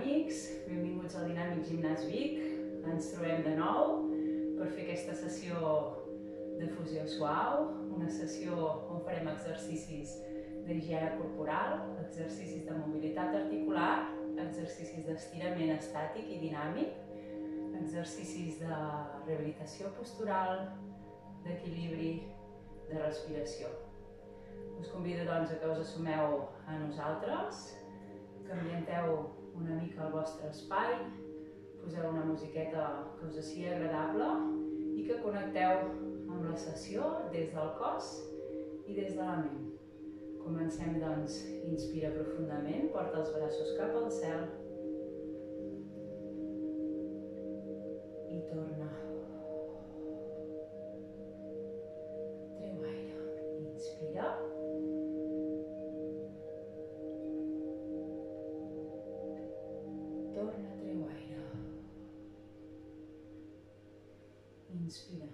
amics, benvinguts al Dinàmic Gimnàs Vic. Ens trobem de nou per fer aquesta sessió de fusió suau, una sessió on farem exercicis d'higiene corporal, exercicis de mobilitat articular, exercicis d'estirament estàtic i dinàmic, exercicis de rehabilitació postural, d'equilibri, de respiració. Us convido doncs a que us assumeu a nosaltres, que ambienteu una mica el vostre espai, poseu una musiqueta que us sigui agradable i que connecteu amb la sessió des del cos i des de la ment. Comencem doncs, inspira profundament, porta els braços cap al cel i torna. Treu aire, inspira. Torna, treu aire. Inspira.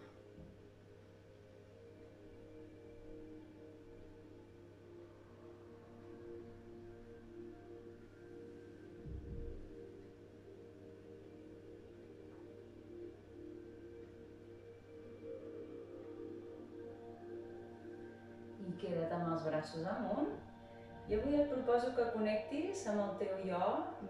I queda't amb els braços amunt. I avui et proposo que connectis amb el teu jo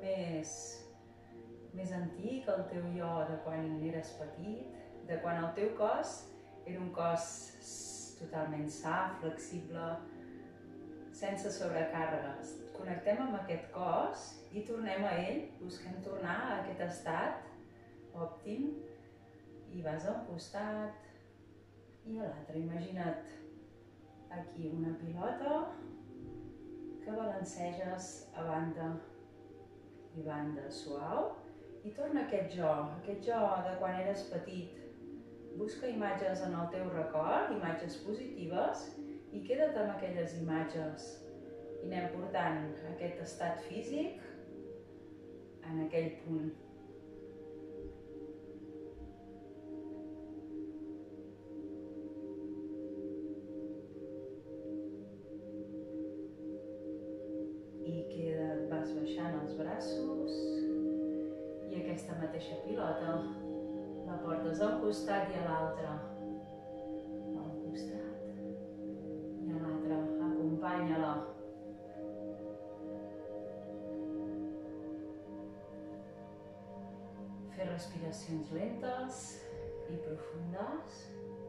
més antic, el teu jo de quan eres petit, de quan el teu cos era un cos totalment sa, flexible, sense sobrecàrregues. Connectem amb aquest cos i tornem a ell, busquem tornar a aquest estat òptim i vas a un costat i a l'altre. Imagina't aquí una pilota que balanceges a banda i banda suau i torna a aquest jo de quan eres petit. Busca imatges en el teu record, imatges positives, i queda't amb aquelles imatges i anem portant aquest estat físic en aquell punt. Vas baixant els braços i aquesta mateixa pilota la portes a un costat i a l'altre. A un costat i a l'altre. Acompanya-la. Fer respiracions lentes i profundes.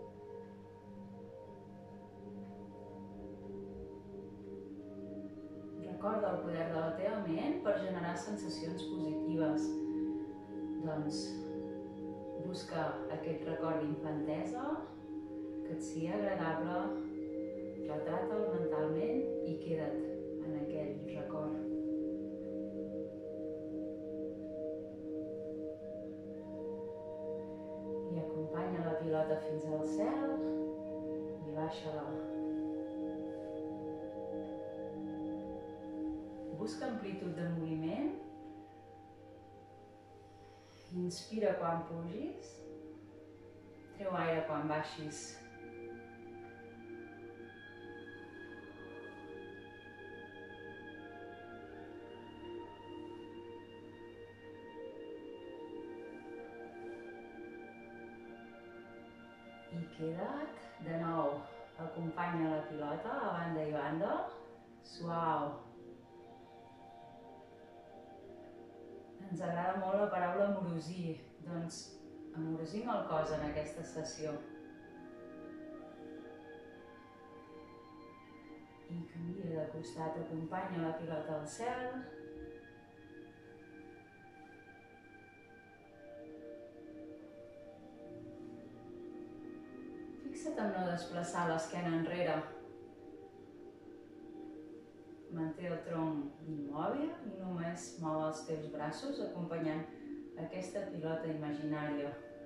Recorda el poder de la teva ment per generar sensacions positives. Doncs busca aquest record d'infantesa que et sigui agradable, retrata'l mentalment i queda't en aquell record. I acompanya la pilota fins al cel i baixa-la. Busca amplitud de moviment. Inspira quan pugis. Treu aire quan baixis. I queda't. De nou, acompanya la pilota a banda i banda. Suau. Ens agrada molt la paraula amorosir, doncs amorosim el cos en aquesta sessió. I canvia de costat, acompanya la pilota al cel. Fixa't en no desplaçar l'esquena enrere. Manté el tronc immòbil i només mou els teus braços acompanyant aquesta pilota imaginària.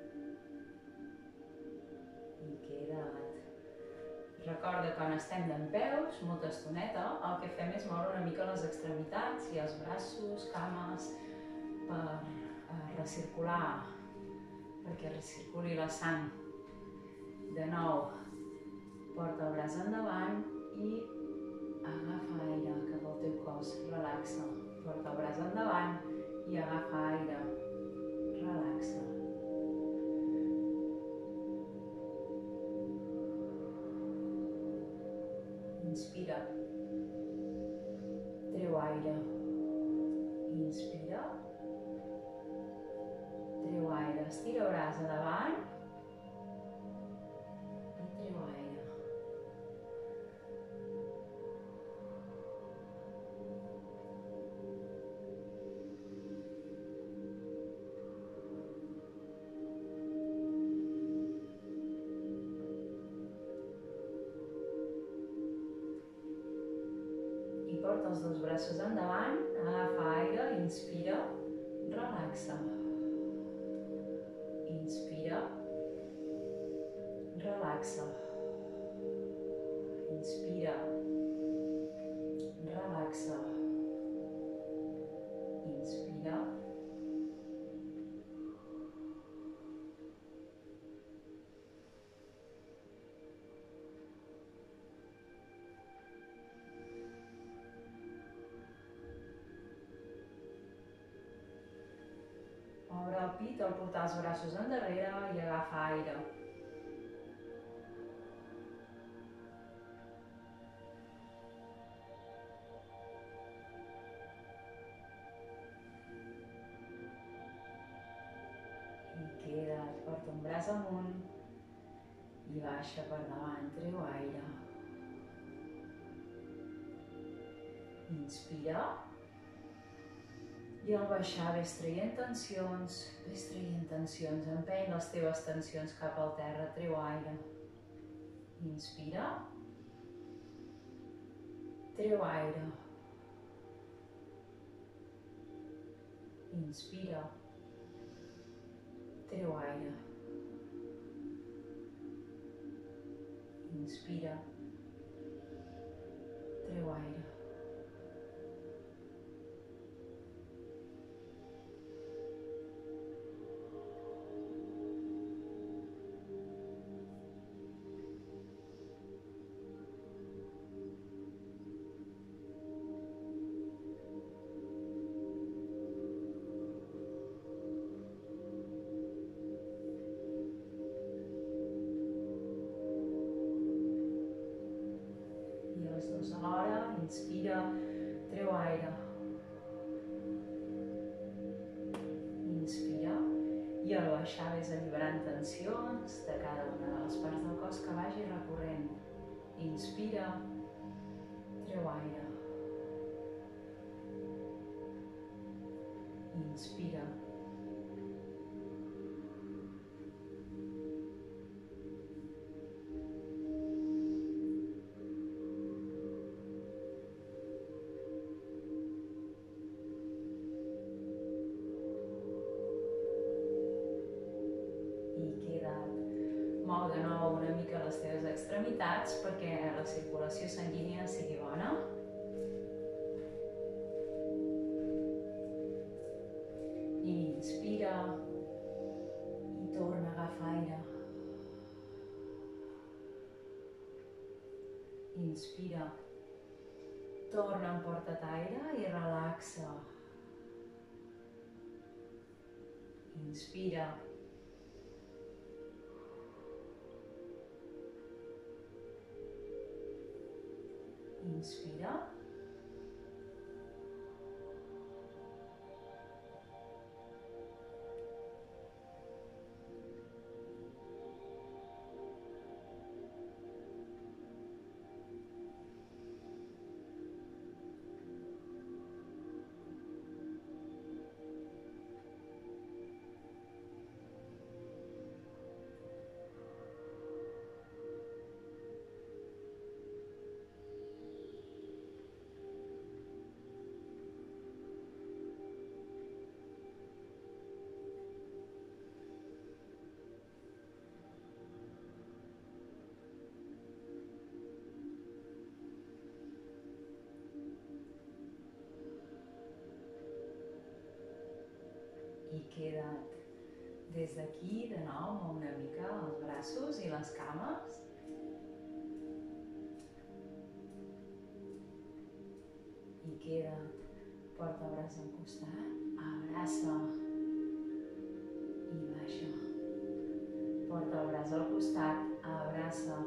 I queda't. Recorda que quan estem dempeus, molta estoneta, el que fem és moure una mica les extremitats i els braços, cames, per recircular, perquè recirculi la sang. De nou, porta el braç endavant i agafa aire cap al teu cos, relaxa. Porta el braç endavant I agafa aire. Relaxa. Inspira. Treu aire. Inspira. Treu aire. Estira el braç a davant. I treu aire. I porta els dos braços endavant. Agafa aire. Inspira. Relaxa. Inspira. Relaxa. Inspira. Relaxa. Inspira. Obre el pit al portar els braços endarrere i agafa aire. I queda't, porta un braç amunt i baixa per davant, treu aire. Inspira. I al baixar ves traient tensions, empeny les teves tensions cap al terra, treu aire. Inspira. Treu aire. Inspira. Treu aire. Inspira. Treu aire. Alhora, inspira, treu aire. Inspira. I al baixar ves alliberant tensions de cada una de les parts del cos que vagi recorrent. Inspira, treu aire. Inspira. Mou de nou una mica les teves extremitats perquè la circulació sanguínia sigui bona. I inspira i torna a agafar aire. Inspira. Torna, emporta't aire i relaxa. Inspira. Inspira. I queda't. Des d'aquí, de nou, mou una mica els braços i les cames. I queda't. Porta el braç al costat, abraça i baixa. Porta el braç al costat, abraça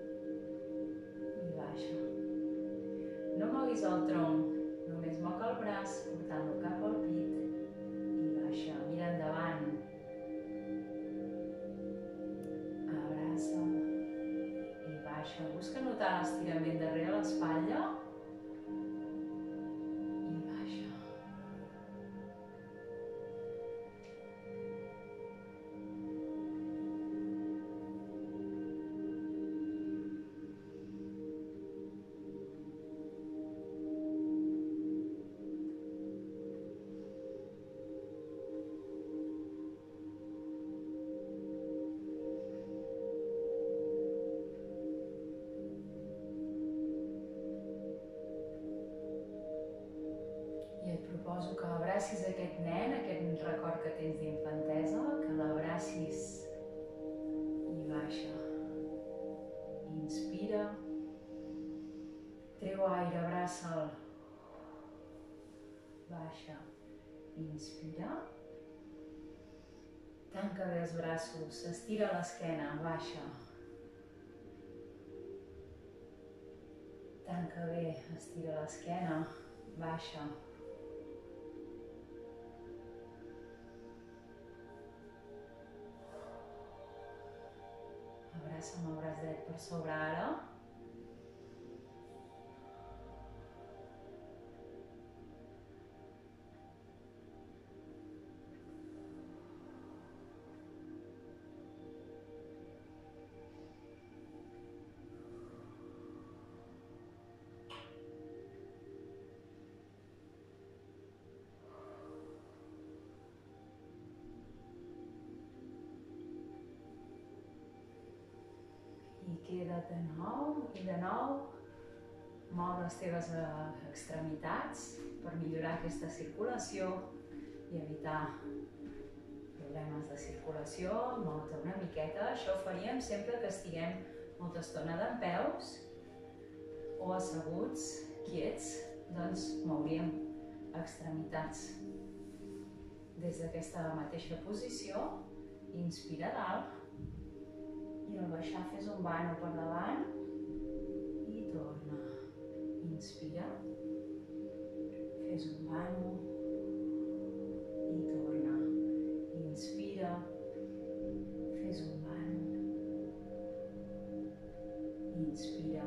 i baixa. No moguis el tronc, només moc el braç, portant-lo cap al pit i baixa. Mira endavant. Abraça i baixa. Busca notar l'estirament darrere l'espatlla i baixa. I et proposo que abracis aquest nen, aquest record que tens d'infantesa, que l'abracis i baixa. Inspira, treu aire, abraça'l, baixa. Inspira, tanca bé els braços, estira l'esquena, baixa. Tanca bé, estira l'esquena, baixa. Abraça amb el braç dret per sobre ara. I queda't de nou, mou les teves extremitats per millorar aquesta circulació i evitar problemes de circulació. Mou-te una miqueta, això ho faríem sempre que estiguem molta estona dempeus o asseguts, quiets, doncs mouríem extremitats. Des d'aquesta mateixa posició, inspira dalt, i al baixar fes un vano per davant i torna. Inspira, fes un vano i torna. Inspira, fes un vano, inspira.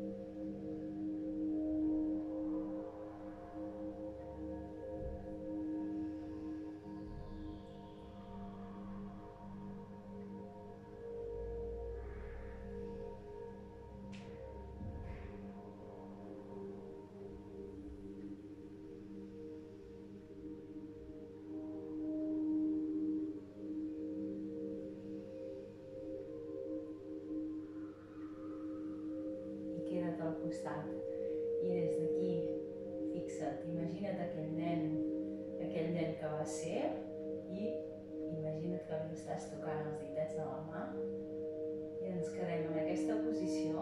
Al costat i des d'aquí fixa't, imagina't aquell nen que va ser i imagina't que li estàs tocant els ditets de la mà i ens quedem en aquesta posició.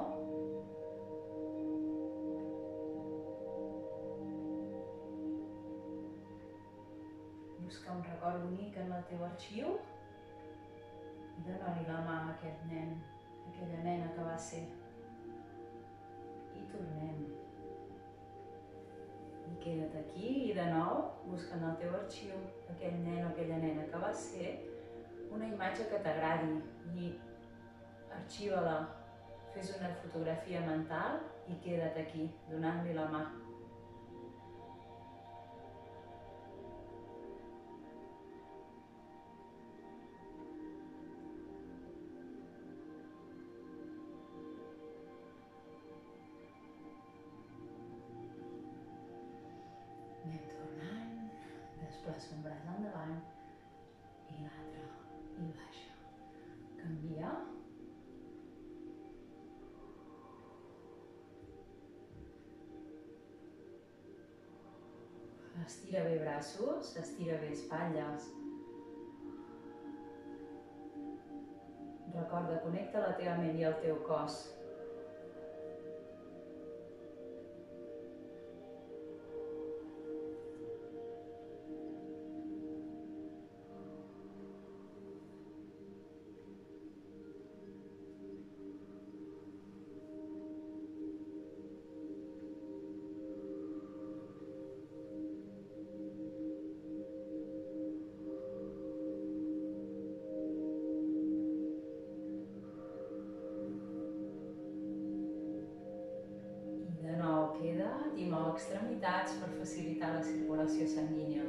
Busca un record bonic en el teu arxiu i dona-li la mà a aquest nen, a aquella nena que va ser. I tornem. I queda't aquí i de nou, busca en el teu arxiu aquell nen o aquella nena que va ser, una imatge que t'agradi i arxiva-la. Fes una fotografia mental i queda't aquí, donant-li la mà. Anem tornant, desplaça un braç endavant i l'altre, i baixa. Canvia. Estira bé braços, estira bé espatlles. Recorda, connecta la teva ment i el teu cos. circulació sanguínia.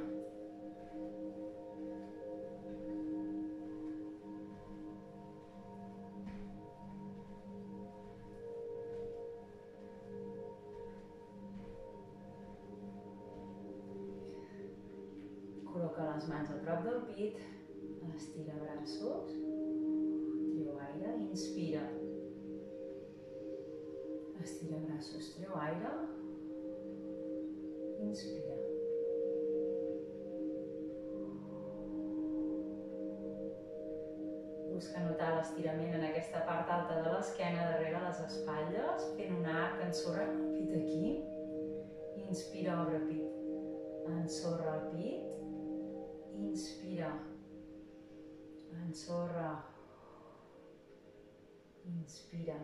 Col·loca les mans a prop del pit, estira braços, treu aire, inspira. Estira braços, treu aire, inspira. Busca notar l'estirament en aquesta part alta de l'esquena, darrere les espatlles, fent un arc, ensorrant el pit aquí. Inspira, obre pit. Ensorra el pit. Inspira, ensorra, inspira.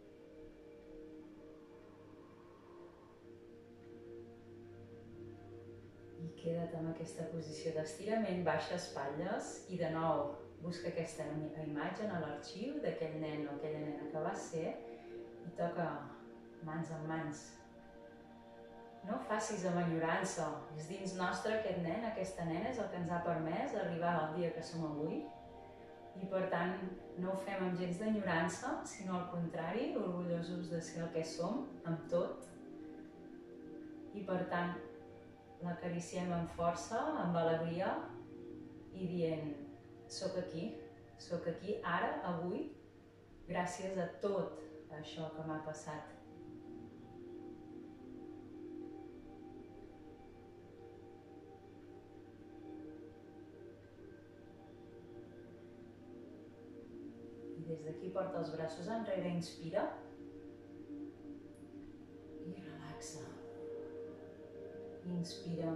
I queda't amb aquesta posició d'estirament, baixa espatlles i de nou busca aquesta imatge en l'arxiu d'aquell nen o aquella nena que va ser i toca mans en mans. No ho facis amb enyorança, és dins nostre aquest nen, aquesta nena és el que ens ha permès arribar al dia que som avui i per tant no ho fem amb gens d'enyorança, sinó al contrari, orgullosos de ser el que som, amb tot, i per tant l'acariciem amb força, amb alegria i dient soc aquí ara, avui, gràcies a tot això que m'ha passat. Des d'aquí porta els braços enrere, inspira i relaxa. Inspira.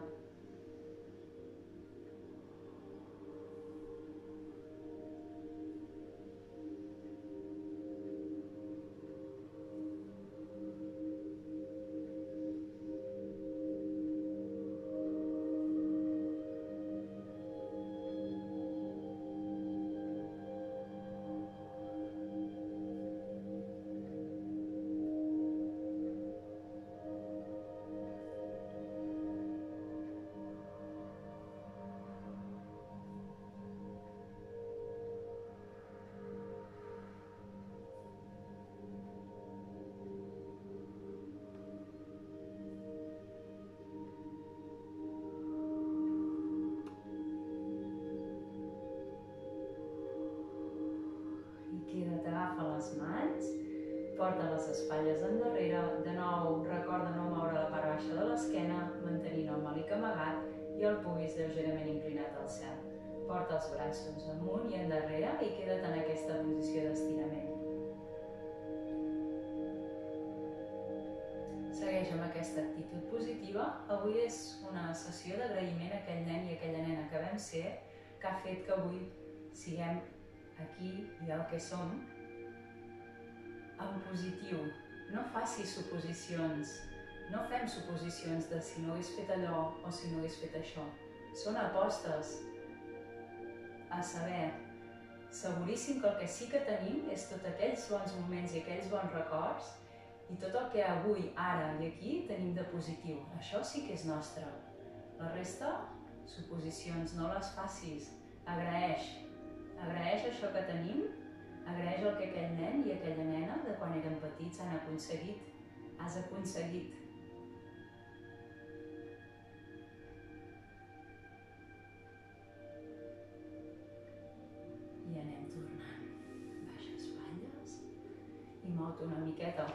Agafa les mans, porta les espatlles endarrere, de nou recorda no moure la part baixa de l'esquena, mantenint el melic amagat i el pubis lleugerament inclinat al cel. Porta els braços amunt i endarrere i queda't en aquesta posició d'estirament. Segueix amb aquesta actitud positiva. Avui és una sessió d'agraïment a aquell nen i aquella nena que vam ser, que ha fet que avui siguem aquí i el que som, en positiu. No facis suposicions, no fem suposicions de si no hagués fet allò o si no hagués fet això. Són apostes a saber, seguríssim que el que sí que tenim és tots aquells bons moments i aquells bons records i tot el que avui, ara i aquí tenim de positiu. Això sí que és nostre. La resta, suposicions, no les facis. Agraeix. Agraeix això que tenim, agraeix el que aquell nen i aquella nena de quan eren petits han aconseguit, has aconseguit. I anem tornant. Baixa espatlles i mou-te una miqueta.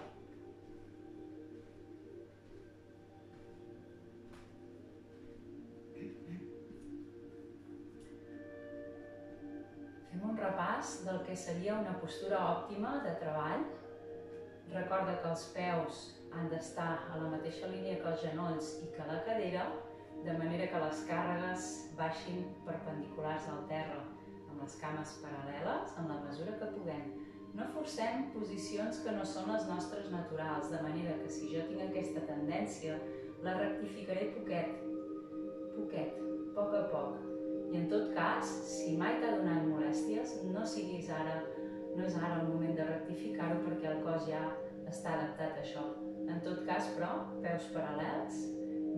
Un repàs del que seria una postura òptima de treball. Recorda que els peus han d'estar a la mateixa línia que els genolls i que la cadera, de manera que les càrregues baixin perpendiculars al terra, amb les cames paral·leles, en la mesura que puguem. No forcem posicions que no són les nostres naturals, de manera que si jo tinc aquesta tendència, la rectificaré poquet, poc a poc. I en tot cas, si mai t'ha donat molèsties, no és ara el moment de rectificar-ho perquè el cos ja està adaptat a això. En tot cas, però, peus paral·lels,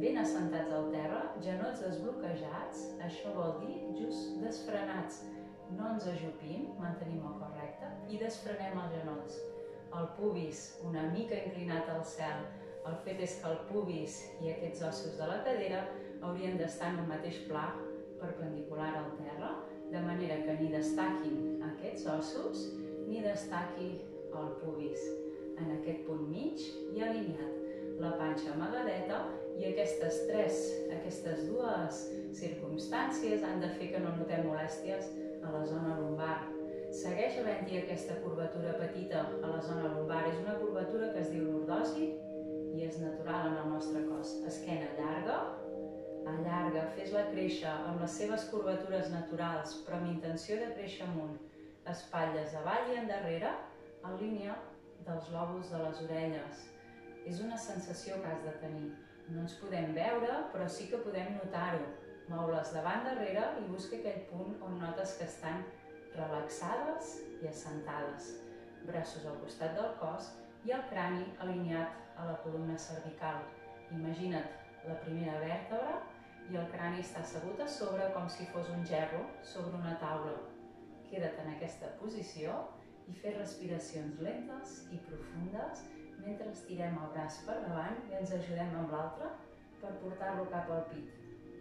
ben assentats al terra, genots desbloquejats, això vol dir just desfrenats. No ens ajupim, mantenim el cor recte i desfrenem els genolls. El pubis una mica inclinat al cel. El fet és que el pubis i aquests ossos de la cadera haurien d'estar en un mateix pla perpendicular al terra, de manera que ni destaquin aquests ossos ni destaqui el pubis. En aquest punt mig i alineat. La panxa amagadeta i aquestes dues circumstàncies han de fer que no notem molèsties a la zona lumbar. Segueix havent-hi aquesta curvatura petita a la zona lumbar. És una curvatura que es diu lordosi i és natural en el nostre cos. Esquena llarga, allarga, fes-la créixer amb les seves curvatures naturals, però amb intenció de créixer amunt. Espatlles avall i endarrere, en línia dels lòbuls de les orelles. És una sensació que has de tenir. No ens podem veure, però sí que podem notar-ho. Mou-les davant darrere i busca aquell punt on notes que estan relaxades i assentades. Braços al costat del cos i el crani alineat a la columna cervical. Imagina't la primera vèrtebra i el crani està assegut a sobre com si fos un gerro sobre una taula. Queda't en aquesta posició i fes respiracions lentes i profundes mentre estirem el braç per davant i ens ajudem amb l'altre per portar-lo cap al pit.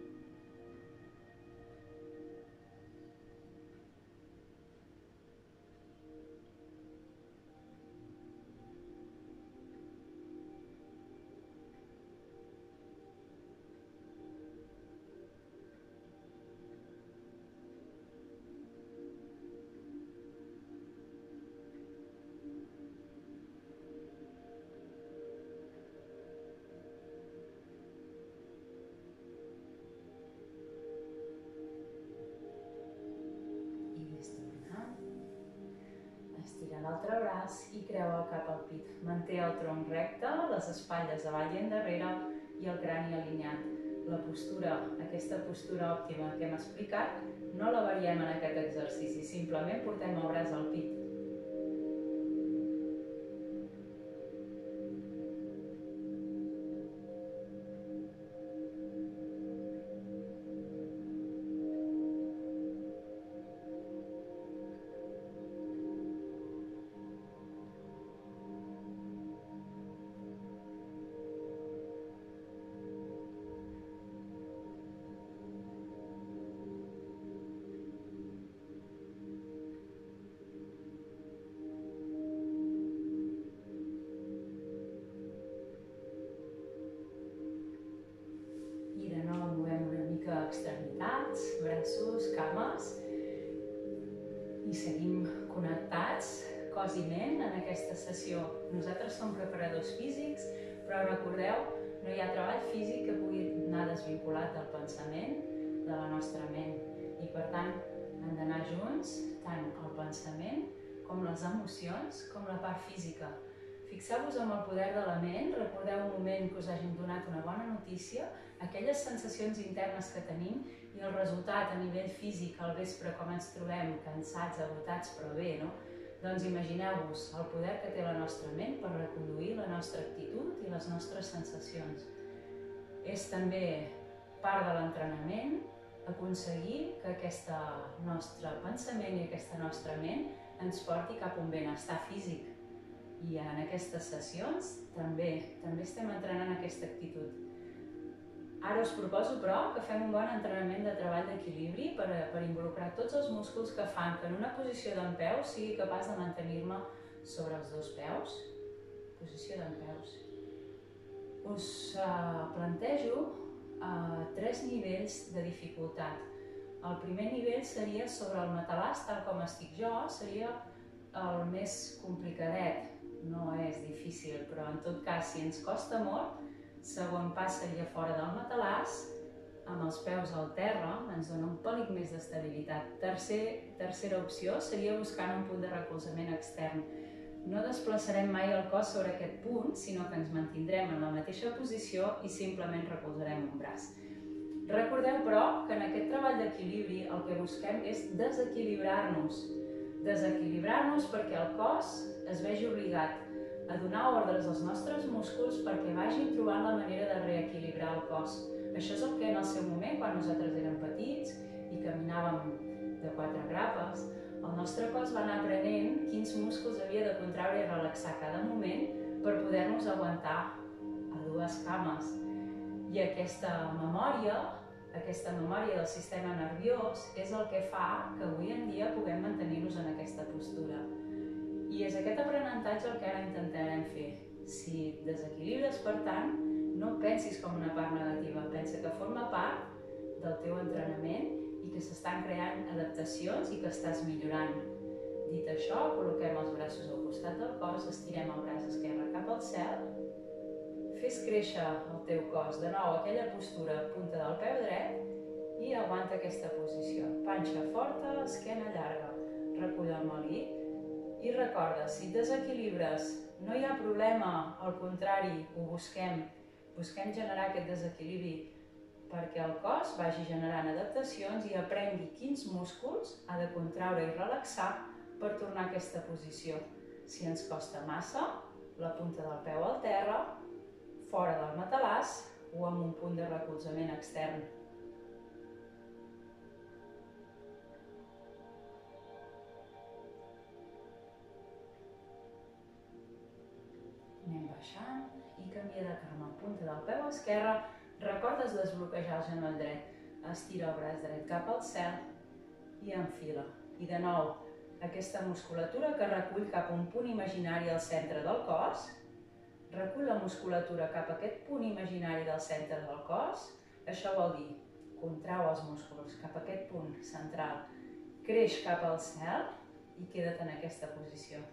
L'altre braç i creua el cap al pit. Manté el tronc recte, les espatlles avall i endarrere i el crani alineat. La postura, aquesta postura òptima que hem explicat, no la variem en aquest exercici, simplement portem el braç al pit. Extremitats, braços, cames i seguim connectats, cos i ment, en aquesta sessió. Nosaltres som preparadors físics, però recordeu, no hi ha treball físic que pugui anar desvinculat del pensament de la nostra ment i per tant han d'anar junts tant el pensament com les emocions com la part física. Fixeu-vos en el poder de la ment, recordeu un moment que us hagin donat una bona notícia, aquelles sensacions internes que tenim i el resultat a nivell físic al vespre, com ens trobem, cansats, agotats, però bé, no? Doncs imagineu-vos el poder que té la nostra ment per reconduir la nostra actitud i les nostres sensacions. És també part de l'entrenament aconseguir que aquest nostre pensament i aquesta nostra ment ens porti cap a un benestar físic. I en aquestes sessions també estem entrenant aquesta actitud. Ara us proposo, però, que fem un bon entrenament de treball d'equilibri per involucrar tots els músculs que fan que en una posició d'empeus sigui capaç de mantenir-me sobre els dos peus. Posició d'empeus. Us plantejo 3 nivells de dificultat. El primer nivell seria sobre el matalàs, tal com estic jo, seria el més complicadet. No és difícil, però en tot cas, si ens costa molt, segon pas seria fora del matalàs, amb els peus al terra, ens dona un pèl més d'estabilitat. Tercera opció seria buscant un punt de recolzament extern. No desplaçarem mai el cos sobre aquest punt, sinó que ens mantindrem en la mateixa posició i simplement recolzarem un braç. Recordeu, però, que en aquest treball d'equilibri el que busquem és desequilibrar-nos. Desequilibrar-nos perquè el cos es vegi obligat a donar ordres als nostres músculs perquè vagin trobant la manera de reequilibrar el cos. Això és el que en el seu moment, quan nosaltres érem petits i caminàvem de 4 grapes, el nostre cos va anar aprenent quins músculs havia de contraure i relaxar cada moment per poder-nos aguantar a 2 cames. I aquesta memòria del sistema nerviós és el que fa que avui en dia puguem mantenir-nos en aquesta postura. I és aquest aprenentatge el que ara intentarem fer. Si et desequilibres, per tant, no pensis com una part negativa, pensa que forma part del teu entrenament i que s'estan creant adaptacions i que estàs millorant. Dit això, col·loquem els braços al costat del cos, estirem el braç esquerre cap al cel, fes créixer el teu cos, de nou aquella postura, punta del peu dret i aguanta aquesta posició. Panxa forta, esquena llarga, recull el melic i recorda, si et desequilibres no hi ha problema, al contrari, ho busquem generar aquest desequilibri perquè el cos vagi generant adaptacions i aprengui quins músculs ha de contraure i relaxar per tornar a aquesta posició. Si ens costa massa, la punta del peu al terra, fora del matalàs o amb un punt de recolzament extern. Anem baixant i canvia de cama. Punta del peu esquerre, recordes desbloquejar el genoll dret. Estira el braç dret cap al cel i enfila. I de nou, aquesta musculatura que recull cap a un punt imaginari al centre del cos, recull la musculatura cap a aquest punt imaginari del centre del cos, això vol dir, contrau els músculs cap a aquest punt central, creix cap al cel i queda't en aquesta posició.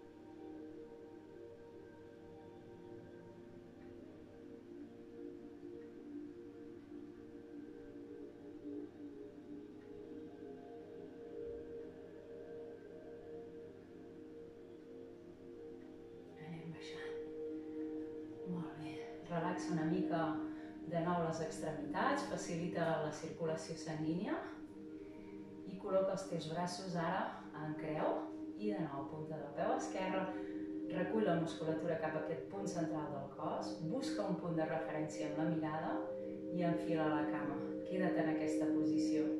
Relaxa una mica de nou les extremitats, facilita la circulació sanguínia i col·loca els teus braços ara en creu i de nou punta del peu esquerre, recull la musculatura cap a aquest punt central del cos, busca un punt de referència amb la mirada i enfila la cama. Queda't en aquesta posició.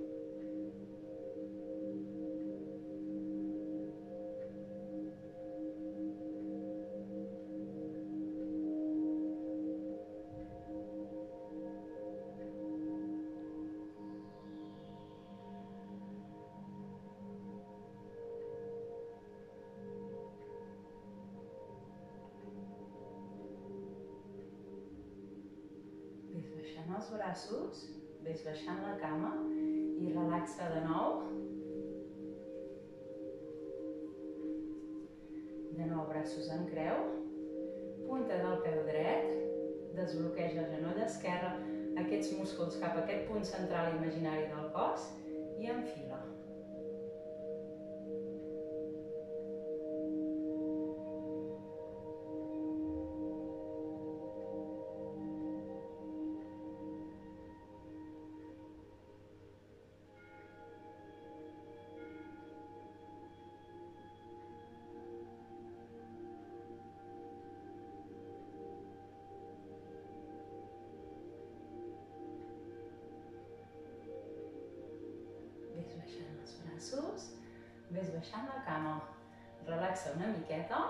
Els braços, ves baixant la cama i relaxa de nou. De nou braços en creu, punta del peu dret, desbloqueja el genoll esquerre, aquests músculs cap a aquest punt central imaginari del cos i enfila. Ves baixant la cama, relaxa una miqueta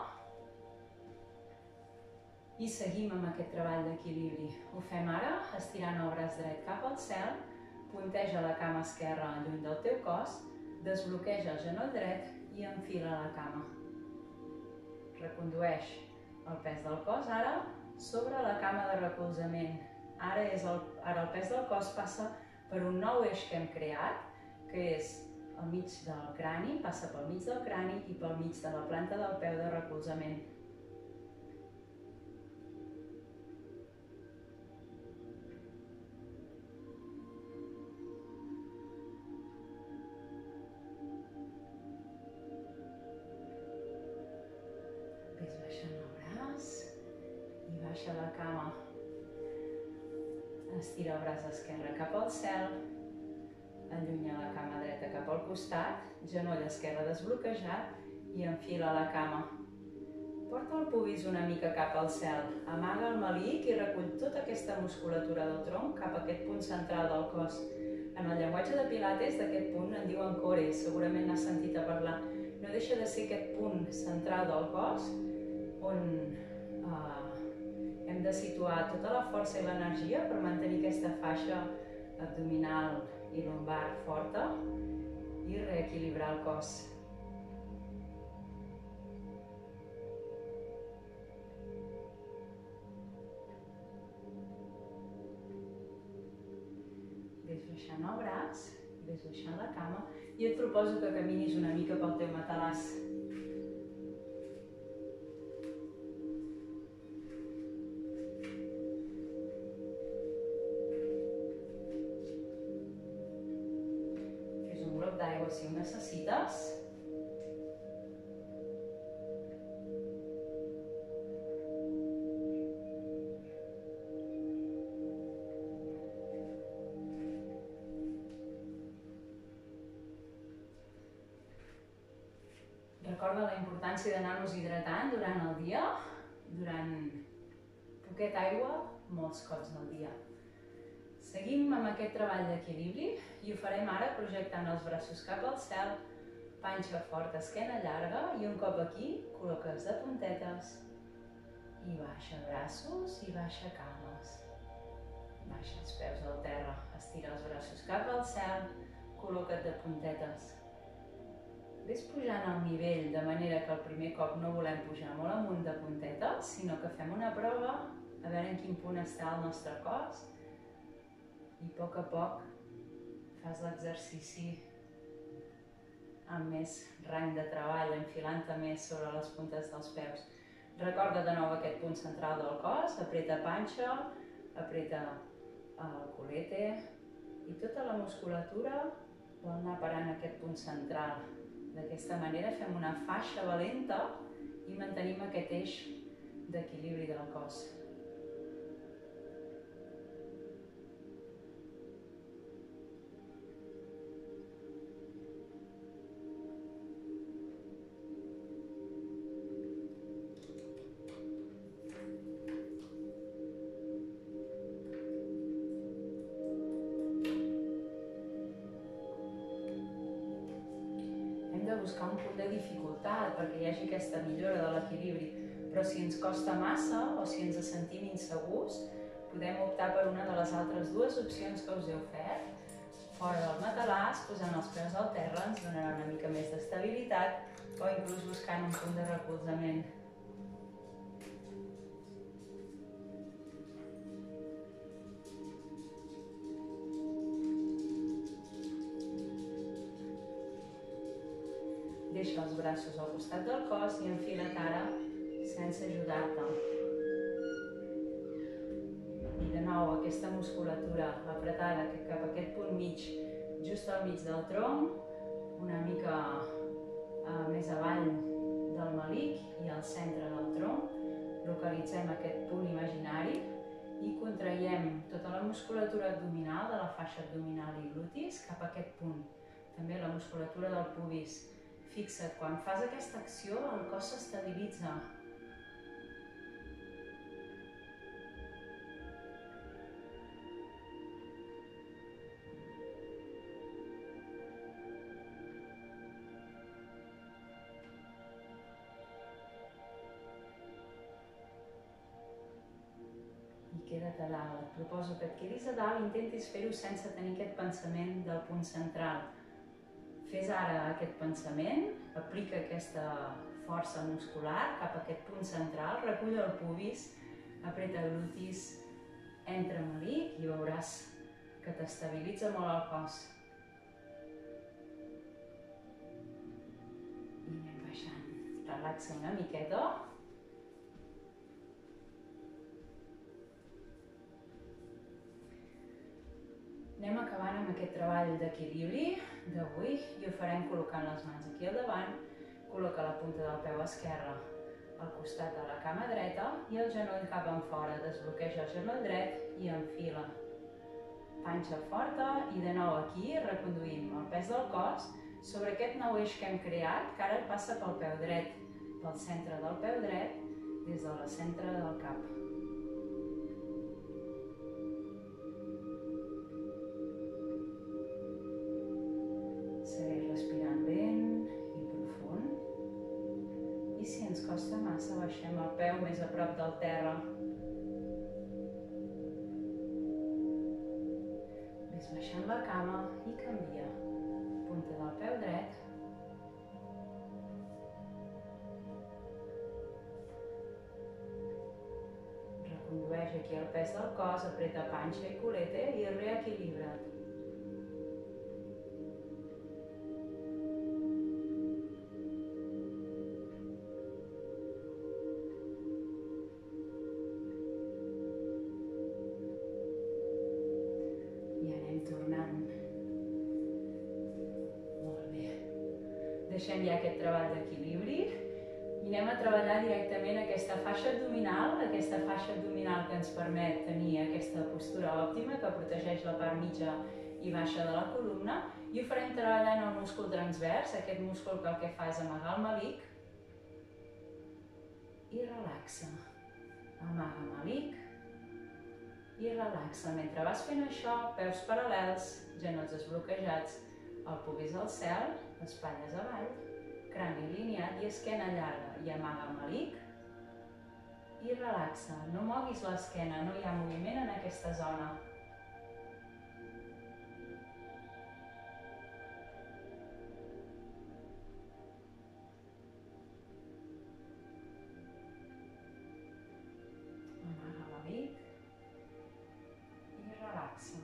i seguim amb aquest treball d'equilibri. Ho fem ara estirant el braç dret cap al cel, punteja la cama esquerra lluny del teu cos, desbloqueja el genoll dret i enfila la cama. Recondueix el pes del cos ara sobre la cama de recolzament. Ara el pes del cos passa per un nou eix que hem creat, que és al mig del crani, passa pel mig del crani i pel mig de la planta del peu de recolzament. Ves baixant el braç i baixa la cama. Estira el braç esquerre cap al cel, allunya la cama dreta cap al costat, genoll esquerre desbloquejat i enfila la cama. Porta el pubis una mica cap al cel, amaga el melic i recull tota aquesta musculatura del tronc cap a aquest punt central del cos. En el llenguatge de Pilates d'aquest punt en diuen core, segurament n'has sentit a parlar. No deixa de ser aquest punt central del cos on hem de situar tota la força i l'energia per mantenir aquesta faixa abdominal i lumbar forta i reequilibrar el cos. Ves baixant el braç, ves baixant la cama i et proposo que caminis una mica pel teu matalàs. Fes un glop d'aigua si ho necessites. Recorda la importància d'anar-nos hidratant durant el dia, durant poqueta aigua, molts cops al dia. Seguim amb aquest treball d'equilibri i ho farem ara projectant els braços cap al cel, panxa forta, esquena llarga i un cop aquí col·loques de puntetes i baixa braços i baixa cames. Baixa els peus del terra, estira els braços cap al cel, col·loca't de puntetes. Ves pujant el nivell de manera que el primer cop no volem pujar molt amunt de puntetes, sinó que fem una prova a veure en quin punt està el nostre cos i a poc fas l'exercici amb més rang de treball, enfilant-te més sobre les puntes dels peus. Recorda de nou aquest punt central del cos, apreta panxa, apreta el culete i tota la musculatura vol anar parant aquest punt central. D'aquesta manera fem una faixa valenta i mantenim aquest eix d'equilibri del cos. De buscar un punt de dificultat perquè hi hagi aquesta millora de l'equilibri, però si ens costa massa o si ens sentim insegurs, podem optar per una de les altres dues opcions que us he ofert. Fora del matalàs, posant els peus al terra ens donarà una mica més d'estabilitat o inclús buscant un punt de recolzament. Deixa els braços al costat del cos i enfila't ara sense ajudar-te. I de nou aquesta musculatura apretada cap a aquest punt mig, just al mig del tronc, una mica més avall del melic i al centre del tronc. Localitzem aquest punt imaginari i contraiem tota la musculatura abdominal de la faixa abdominal i glutis cap a aquest punt. També la musculatura del pubis. Fixa't, quan fas aquesta acció el cos s'estabilitza. I queda't a dalt. Et proposo que et quedis a dalt i intentis fer-ho sense tenir aquest pensament del punt central. Fes ara aquest pensament, aplica aquesta força muscular cap a aquest punt central, recull el pubis, apreta glutis, entra melic i veuràs que t'estabilitza molt el cos. I anem baixant. Relaxa una miqueta. Anem acabant amb aquest treball d'equilibri d'avui i ho farem col·locant les mans aquí al davant. Col·loca la punta del peu esquerre al costat de la cama dreta i el genoll cap enfora. Desbloqueja el genoll dret i enfila. Panxa forta i de nou aquí reconduïm el pes del cos sobre aquest nou eix que hem creat, que ara passa pel peu dret, pel centre del peu dret, des del centre del cap. Segueix respirant lent i profund. I si ens costa massa, baixem el peu més a prop del terra. Ves baixant la cama i canvia. Punta del peu dret. Recondueix aquí el pes del cos, apreta panxa i culete i reequilibra't. Deixem ja aquest treball d'equilibri i anem a treballar directament aquesta faixa abdominal que ens permet tenir aquesta postura òptima que protegeix la part mitja i baixa de la columna, i ho farem treballant el múscul transvers, aquest múscul que el que fa és amagar el melic i relaxa. Amaga el melic i relaxa. Mentre vas fent això, peus paral·lels, genolls desbloquejats, el pubis al cel, espatlles avall, crani alineat i esquena llarga. I amaga el melic i relaxa. No moguis l'esquena, no hi ha moviment en aquesta zona. Amaga el melic i relaxa.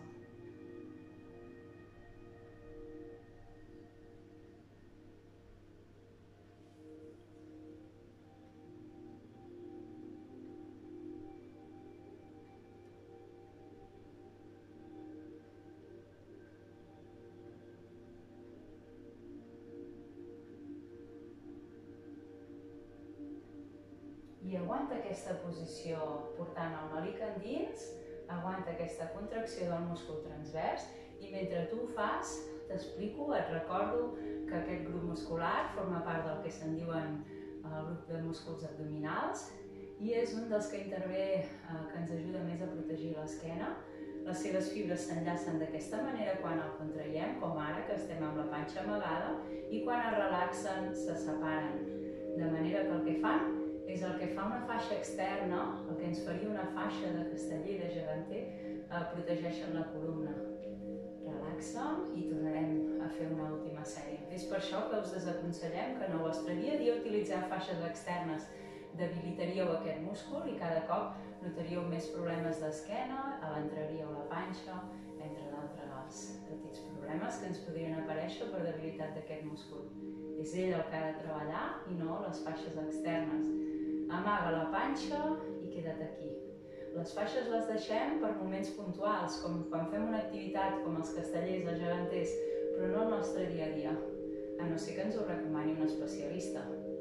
I aguanta aquesta posició portant el melic endins, aguanta aquesta contracció del múscul transvers i mentre tu ho fas, t'explico, et recordo que aquest grup muscular forma part del que se'n diuen el grup de músculs abdominals i és un dels que intervé, que ens ajuda més a protegir l'esquena. Les seves fibres s'enllacen d'aquesta manera quan el contraiem, com ara, que estem amb la panxa amagada, i quan es relaxen se separen. De manera que el que fan és el que fa una faixa externa, el que ens faria una faixa de casteller, de geganter, protegeixen la columna. Relaxa'm i tornarem a fer una última sèrie. És per això que us desaconsellem que en el vostre dia a dia utilitzar faixes externes. Debilitaríeu aquest múscul i cada cop notaríeu més problemes d'esquena, entraríeu la panxa, entre d'altres petits problemes que ens podrien aparèixer per debilitat d'aquest múscul. És ell el que ha de treballar i no les faixes externes. Amaga la panxa i queda't aquí. Les faixes les deixem per moments puntuals, com quan fem una activitat com els castellers, els geganters, però no el nostre dia a dia, a no ser que ens ho recomani un especialista.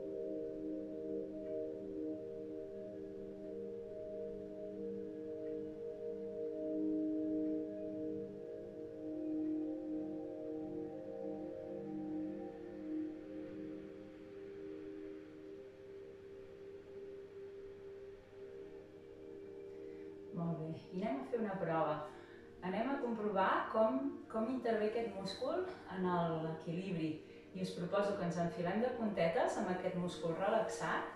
Molt bé, i anem a fer una prova. Anem a comprovar com intervé aquest múscul en l'equilibri. I us proposo que ens enfilem de puntetes amb aquest múscul relaxat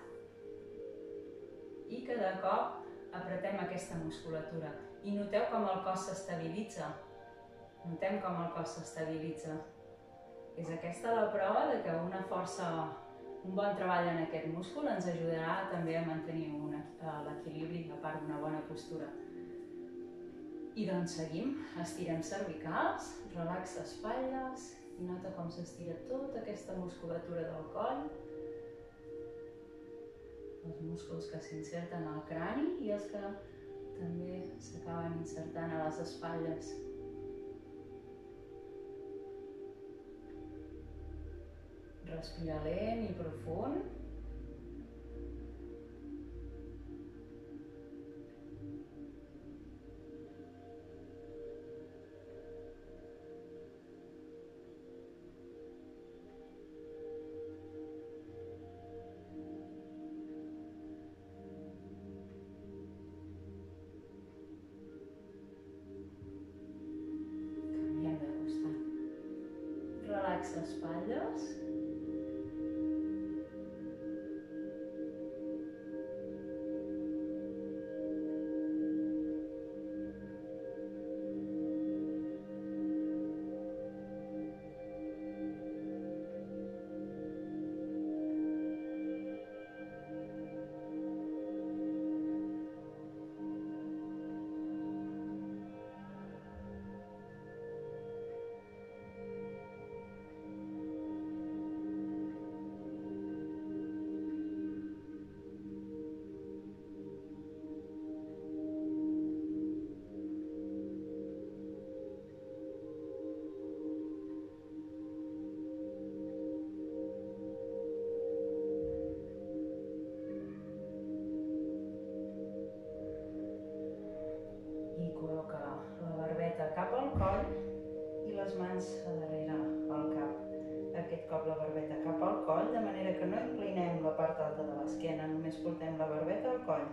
i que de cop apretem aquesta musculatura. I noteu com el cos s'estabilitza. Notem com el cos s'estabilitza. És aquesta la prova de que un bon treball en aquest múscul ens ajudarà també a mantenir l'equilibri a part d'una bona postura. I doncs seguim, estirem cervicals, relaxa espatlles i nota com s'estira tota aquesta musculatura del coll, els músculs que s'inserten al crani i els que també s'acaben insertant a les espatlles. Respira lent i profund. relaxa espatlles. I col·loca la barbeta cap al coll i les mans a darrere al cap. Aquest cop la barbeta cap al coll, de manera que no inclinem la part alta de l'esquena, només portem la barbeta al coll.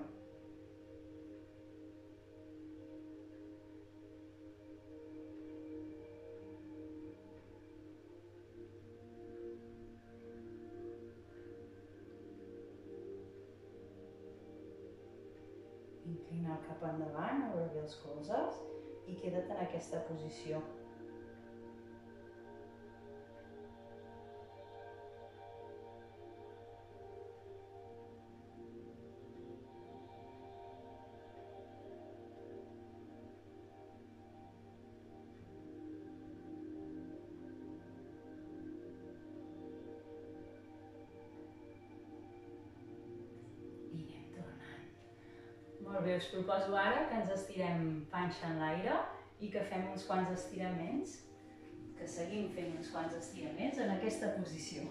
Inclina el cap endavant, obre bé els colzes i queda't en aquesta posició. Molt bé, us proposo ara que ens estirem panxa en l'aire i que fem uns quants estiraments, que seguim fent uns quants estiraments en aquesta posició.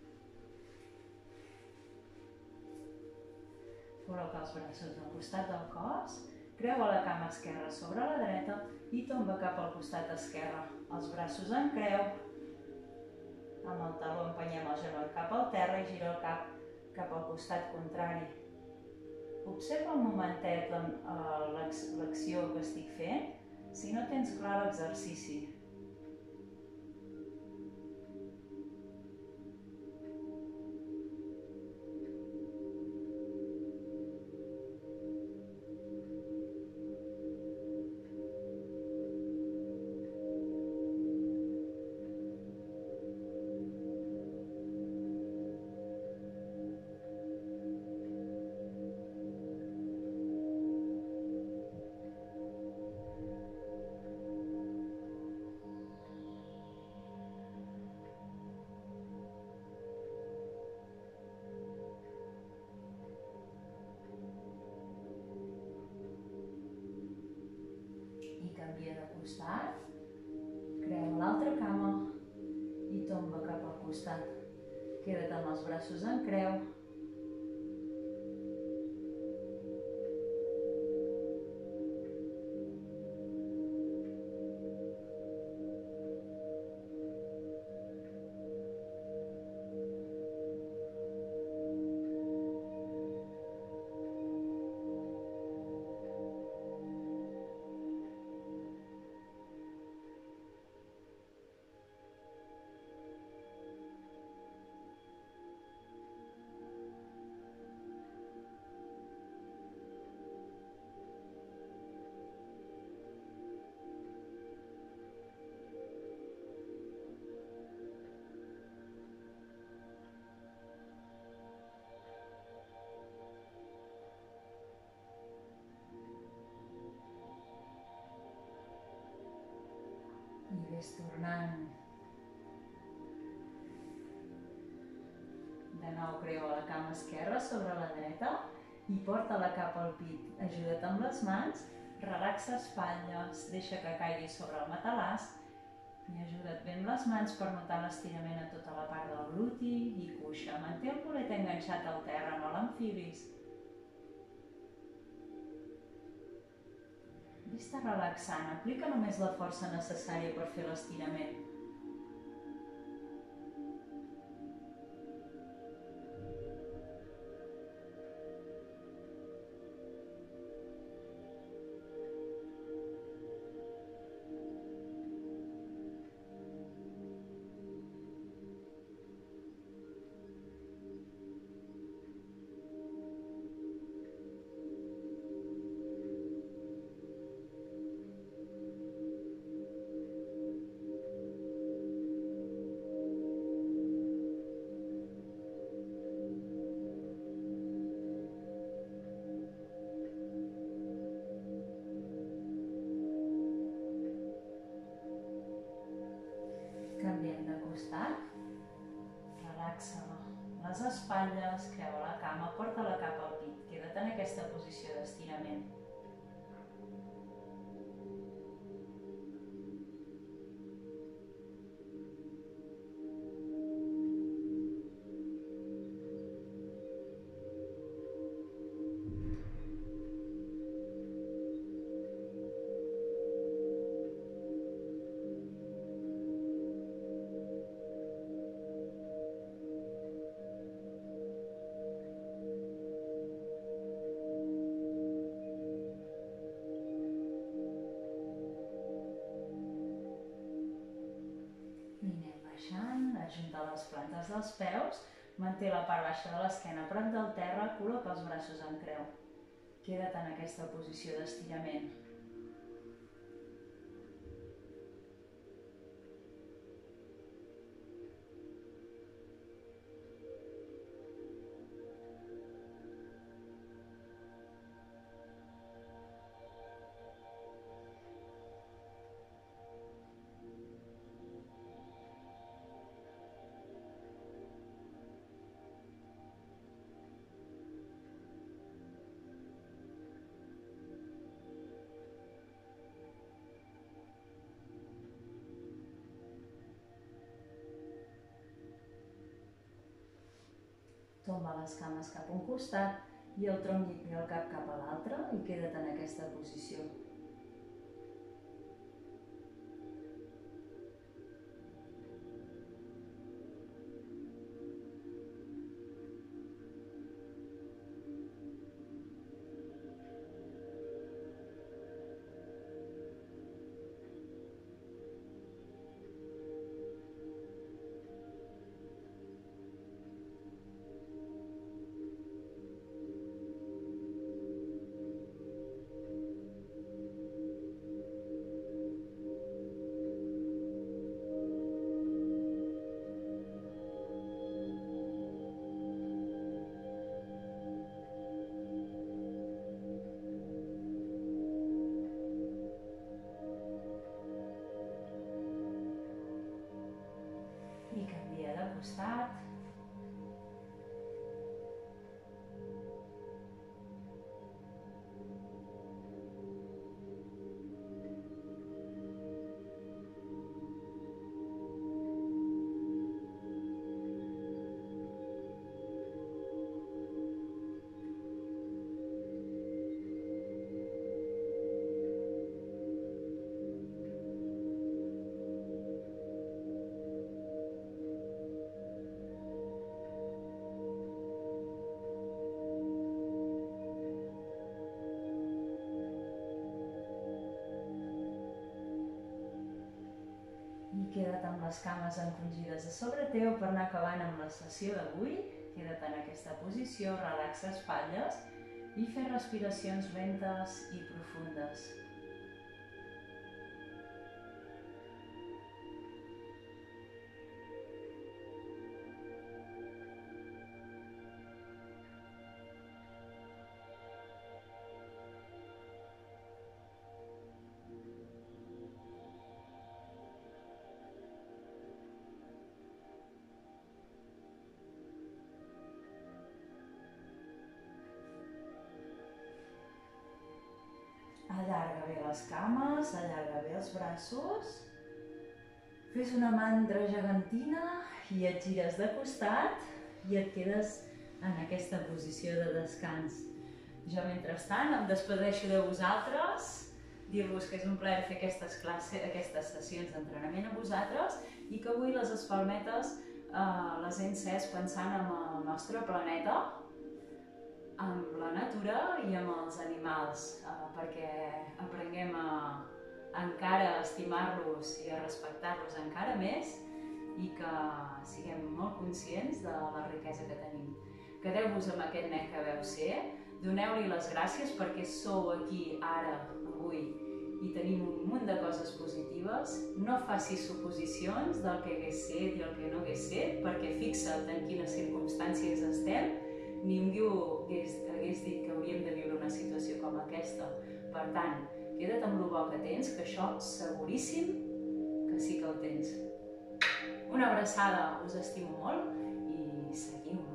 Col·loca els braços al costat del cos, creua la cama esquerra sobre la dreta i tomba cap al costat esquerre. Els braços en creu, amb el taló empenyem el genoll cap al terra i gira el cap al costat contrari. Observa un momentet l'acció que estic fent, si no tens clar l'exercici. Canvia de costat, creua l'altra cama i tomba cap al costat. Queda't amb els braços en creu. I ves tornant. De nou creua la cama esquerra sobre la dreta i porta-la cap al pit. Ajuda't amb les mans, relaxa espatlles, deixa que caigui sobre el matalàs i ajuda't bé amb les mans per notar l'estirament a tota la part del gluti i cuixa. Manté el culet enganxat al terra, no l'enfilis. Vés-te relaxant, aplica només la força necessària per fer l'estirament. Canviem de costat. Relaxa les espatlles, creua la cama, porta-la cap al pit. Queda't en aquesta posició d'estirament. Ajunta les plantes dels peus, manté la part baixa de l'esquena prop del terra, col·loca els braços en creu. Queda't en aquesta posició d'estirament. Tomba les cames cap a un costat i el tronc i el cap cap a l'altre i queda't en aquesta posició. I canvia de costat. Queda't amb les cames encongides a sobre teu per anar acabant amb la sessió d'avui. Queda't en aquesta posició, relaxa espatlles i fer respiracions lentes i profundes. Allarga bé les cames, allarga bé els braços. Fes una mandra gegantina i et gires de costat i et quedes en aquesta posició de descans. Jo, mentrestant, em despedeixo de vosaltres, dir-vos que és un plaer fer aquestes sessions d'entrenament a vosaltres i que avui les espalmetes les he encès pensant en el nostre planeta, amb la natura i amb els animals, perquè aprenguem a encara estimar-los i a respectar-los encara més i que siguem molt conscients de la riquesa que tenim. Quedeu-vos amb aquest net que veu ser, doneu-li les gràcies perquè sou aquí ara, avui, i tenim un munt de coses positives. No facis suposicions del que hagués set i el que no hagués set, perquè fixa't en quines circumstàncies estem. Ningú hagués dit que hauríem de viure una situació com aquesta. Per tant, queda't amb el bo que tens, que això seguríssim que sí que el tens. Una abraçada, us estimo molt i seguiu-me.